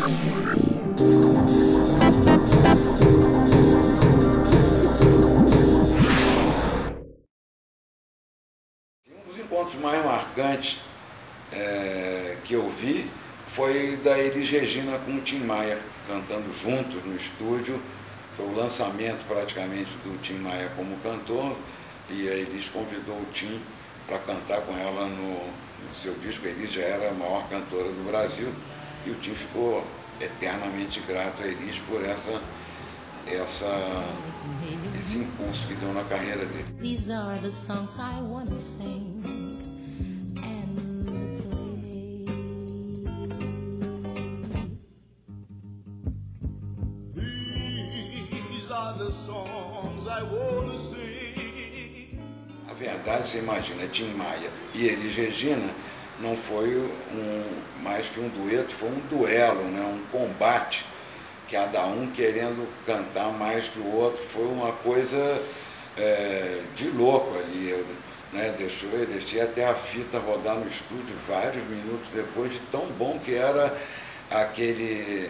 Um dos encontros mais marcantes que eu vi foi da Elis Regina com o Tim Maia, cantando juntos no estúdio. Foi o lançamento praticamente do Tim Maia como cantor, e a Elis convidou o Tim para cantar com ela no seu disco. A Elis já era a maior cantora do Brasil, e o Tim ficou eternamente grato a Elis por esse impulso que deu na carreira dele. These are the songs I wanna sing and play. These are the songs I wanna sing. A verdade, você imagina, Tim Maia e Elis Regina não foi mais que um dueto, foi um duelo, né? Um combate, cada um querendo cantar mais que o outro. Foi uma coisa de louco ali, né? Eu deixei até a fita rodar no estúdio vários minutos depois, de tão bom que era aquele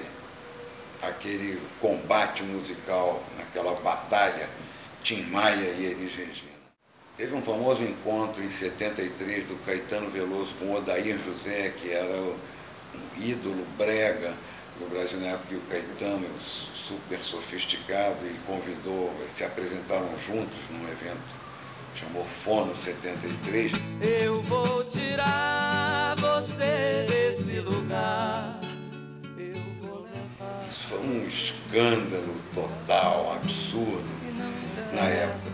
combate musical, aquela batalha Tim Maia e Elis Regina. Teve um famoso encontro em 73 do Caetano Veloso com o Odair José, que era um ídolo brega no Brasil na época, e o Caetano, super sofisticado, e convidou, se apresentaram juntos num evento, chamou Fono 73. Eu vou tirar você desse lugar. Eu vou levar. Isso foi um escândalo total, absurdo na época.